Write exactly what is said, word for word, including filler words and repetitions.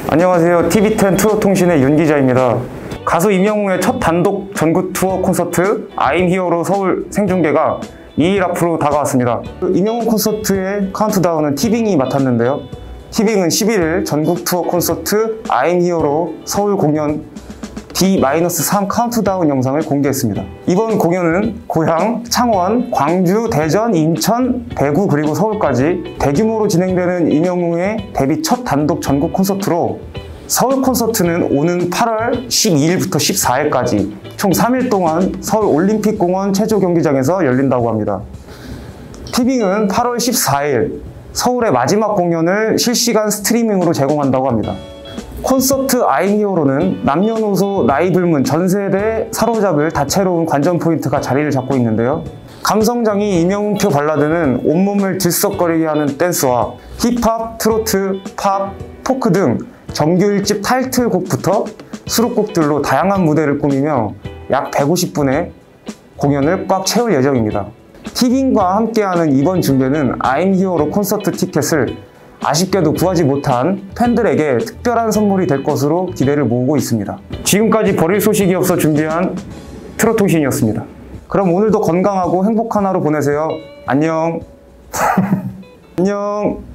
안녕하세요. 티비텐 투어통신의 윤 기자입니다. 가수 임영웅의 첫 단독 전국 투어 콘서트 I'm Here로 서울 생중계가 이 일 앞으로 다가왔습니다. 임영웅 콘서트의 카운트다운은 티빙이 맡았는데요. 티빙은 십일 일 전국 투어 콘서트 I'm Here로 서울 공연 디 삼 카운트다운 영상을 공개했습니다. 이번 공연은 고향, 창원, 광주, 대전, 인천, 대구 그리고 서울까지 대규모로 진행되는 임영웅의 데뷔 첫 단독 전국 콘서트로 서울 콘서트는 오는 팔월 십이일부터 십사일까지 총 삼 일 동안 서울 올림픽공원 체조경기장에서 열린다고 합니다. 티빙은 팔월 십사일 서울의 마지막 공연을 실시간 스트리밍으로 제공한다고 합니다. 콘서트 I'm Here로는 남녀노소 나이 불문 전세대 사로잡을 다채로운 관전 포인트가 자리를 잡고 있는데요. 감성장이 임영웅표 발라드는 온몸을 들썩거리게 하는 댄스와 힙합, 트로트, 팝, 포크 등 정규 일 집 타이틀곡부터 수록곡들로 다양한 무대를 꾸미며 약 백오십 분의 공연을 꽉 채울 예정입니다. 티빙과 함께하는 이번 중계는 I'm Here로 콘서트 티켓을 아쉽게도 구하지 못한 팬들에게 특별한 선물이 될 것으로 기대를 모으고 있습니다. 지금까지 버릴 소식이 없어 준비한 트롯통신이었습니다. 그럼 오늘도 건강하고 행복한 하루 보내세요. 안녕. 안녕.